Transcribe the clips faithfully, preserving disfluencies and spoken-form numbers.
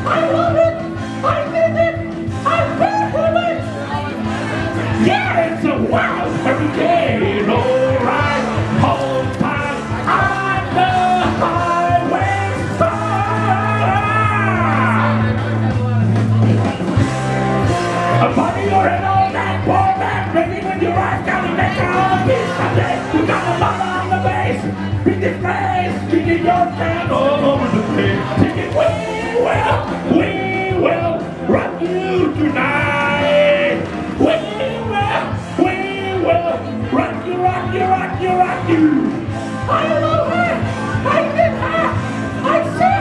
I love it. I did it. I feel it. Yeah, it's a wild hurricane. All right, hold tight on the highway star. A buddy or an old man, poor man, ready when your eyes down and make all the peace someday. You got a lot on the base, beat this place, kicking your can all over the place. Singing, we will, we will rock you tonight. We will, we will rock you, rock you, rock you, rock you. I love her, I did her, I see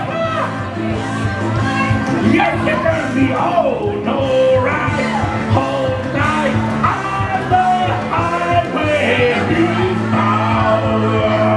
her. Yes, you heard me, oh no, right. Hold tight on the highway star.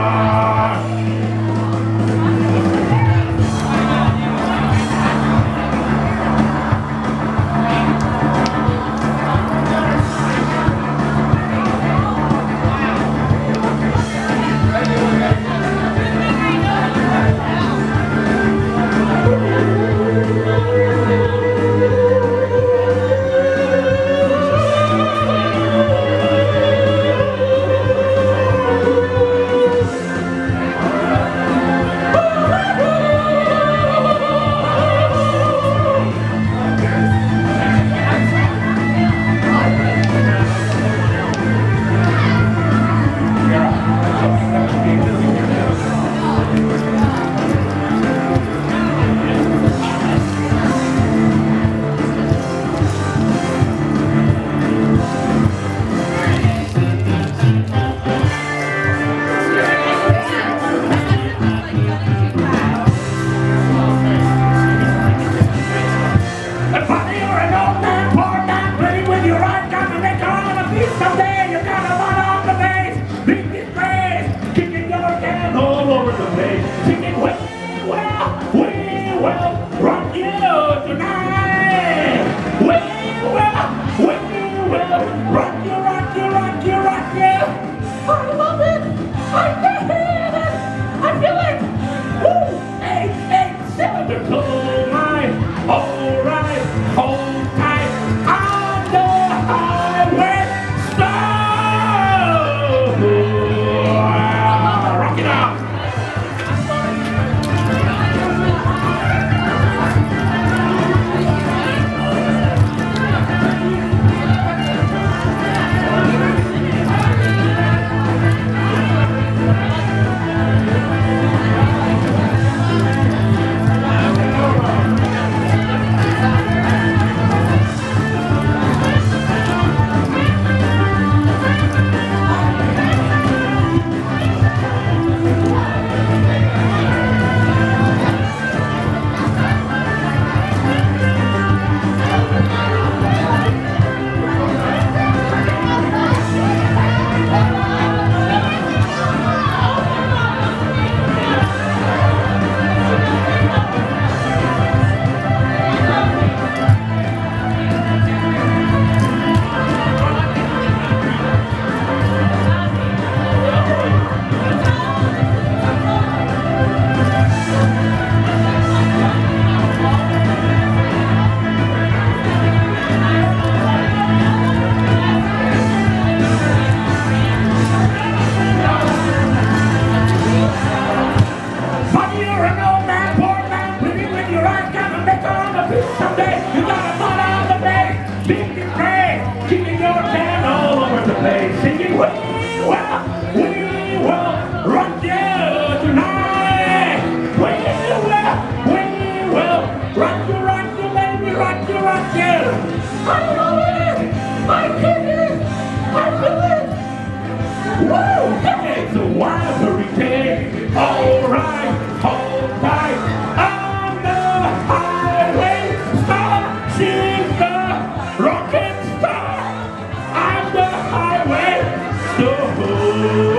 Rocket star, I'm the highway star.